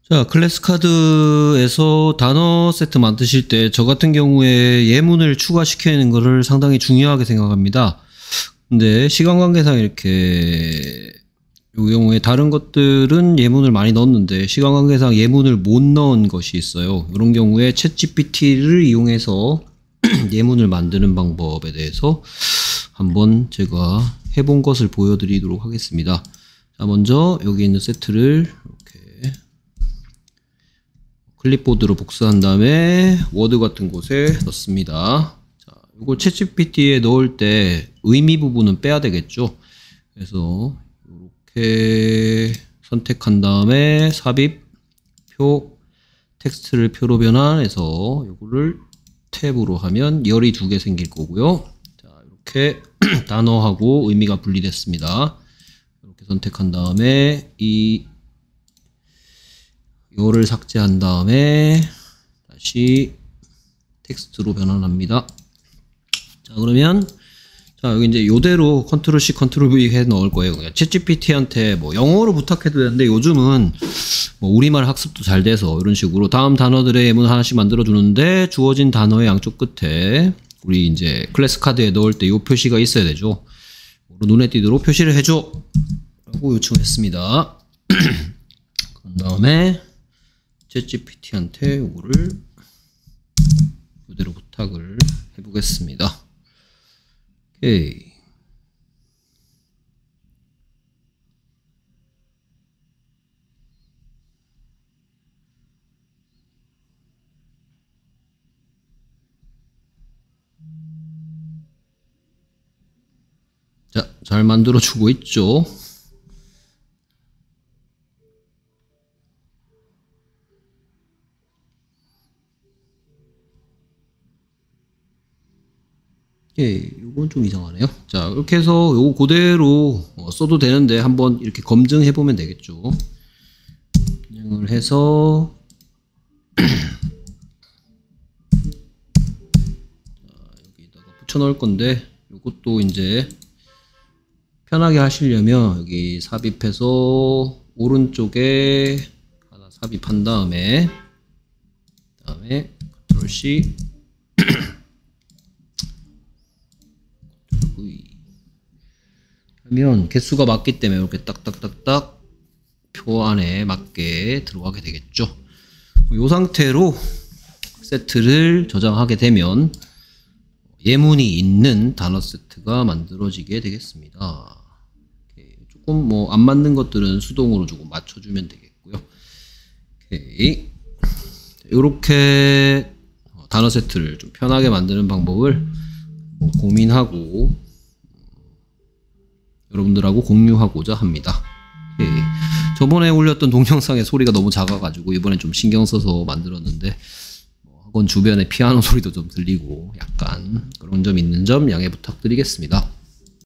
자, 클래스카드에서 단어 세트 만드실 때 저 같은 경우에 예문을 추가시키는 거를 상당히 중요하게 생각합니다. 근데 시간 관계상 이렇게 이 경우에 다른 것들은 예문을 많이 넣었는데 시간 관계상 예문을 못 넣은 것이 있어요. 이런 경우에 챗GPT를 이용해서 예문을 만드는 방법에 대해서 한번 제가 해본 것을 보여드리도록 하겠습니다. 자, 먼저 여기 있는 세트를 이렇게 클립보드로 복사한 다음에 워드 같은 곳에 넣습니다. 자, 이거 챗GPT에 넣을 때 의미 부분은 빼야 되겠죠. 그래서 이렇게 선택한 다음에 삽입, 표, 텍스트를 표로 변환해서 이거를 탭으로 하면 열이 2개 생길 거고요. 자, 이렇게 단어하고 의미가 분리됐습니다. 이렇게 선택한 다음에 이거를 삭제한 다음에 다시 텍스트로 변환합니다. 자, 그러면 자, 여기 이제 이대로 컨트롤 C, 컨트롤 V 해 넣을 거예요. 챗GPT한테 뭐 영어로 부탁해도 되는데 요즘은 뭐 우리말 학습도 잘 돼서 이런 식으로 다음 단어들의 예문 하나씩 만들어 주는데 주어진 단어의 양쪽 끝에 우리 이제 클래스 카드에 넣을 때 이 표시가 있어야 되죠. 눈에 띄도록 표시를 해줘 라고 요청했습니다. 그 다음에 챗GPT한테 이거를 그대로 부탁을 해보겠습니다. 오케이. 자, 잘 만들어주고 있죠. 예, 이건 좀 이상하네요. 자, 이렇게 해서 요거 그대로 써도 되는데 한번 이렇게 검증해 보면 되겠죠. 검증을 해서 자, 여기다가 붙여 넣을 건데 요것도 이제 편하게 하시려면 여기 삽입해서 오른쪽에 하나 삽입한 다음에 컨트롤 C 하면 개수가 맞기 때문에 이렇게 딱딱딱딱 표 안에 맞게 들어가게 되겠죠. 이 상태로 세트를 저장하게 되면 예문이 있는 단어 세트가 만들어지게 되겠습니다. 조금 뭐 안 맞는 것들은 수동으로 조금 맞춰주면 되겠고요. 오케이. 이렇게 단어 세트를 좀 편하게 만드는 방법을 고민하고 여러분들하고 공유하고자 합니다. 오케이. 저번에 올렸던 동영상의 소리가 너무 작아가지고 이번엔 좀 신경 써서 만들었는데 학원 주변에 피아노 소리도 좀 들리고 약간 그런 점 있는 점 양해 부탁드리겠습니다.